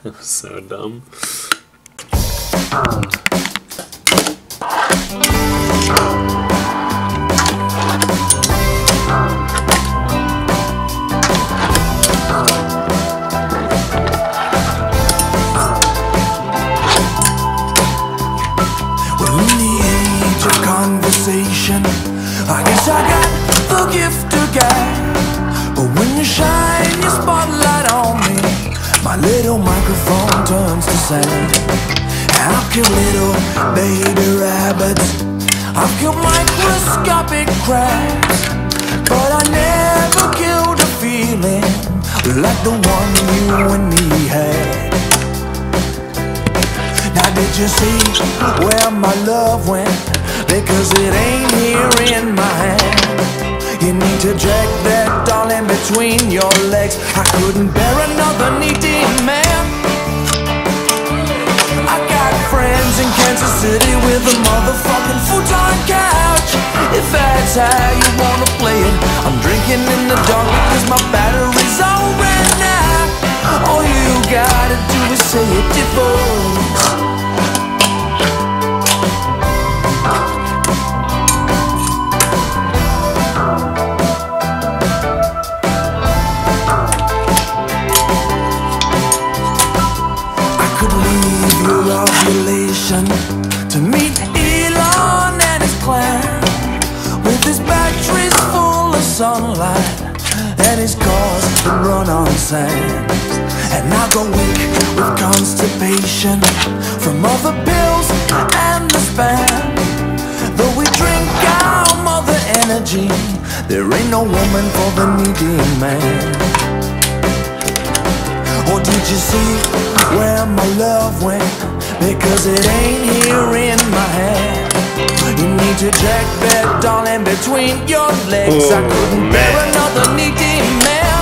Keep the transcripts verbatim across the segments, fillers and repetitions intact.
That was so dumb. Well, in the age of conversation, I guess I got the gift of gab. But when you shine your spotlight on me, my little microphone turns to sand. I've killed little baby rabbits, I've killed microscopic crabs, but I never killed a feeling like the one you and me had. Now did you see where my love went? Because it ain't here in my hand. You need to drag that doll in between your legs. I couldn't bear another needy man. I got friends in Kansas City with a motherfucking futon couch. If that's how you wanna play it, I'm drinking in the dark because my battery's all ran out. All you gotta do is say it, divorce. To meet Elon and his clan, with his batteries full of sunlight and his cars that run on sand. And I go weak with constipation from all the pills and the spam. Though we drink our mother energy, there ain't no woman for the needy man. Or did you see where my love went? Because it ain't here in my hand. You need to drag that doll in between your legs. Oh, I couldn't man. bear another needy man.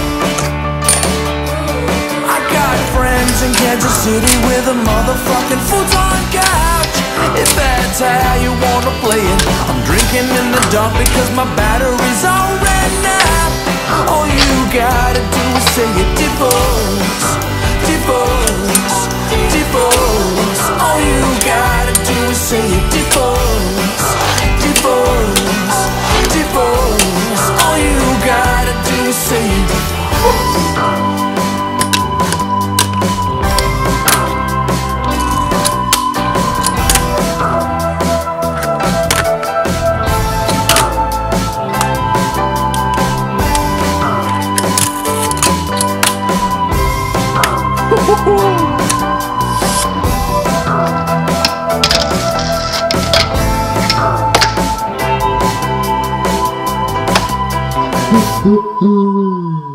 I got friends in Kansas City with a motherfucking futon couch. If that's how you wanna play it, I'm drinking in the dark because my battery's all ran out. All you gotta do is say it, divorce, divorce, divorce. All you gotta do is say it, divorce, divorce, divorce. All you gotta do is say it, divorce. Ooh.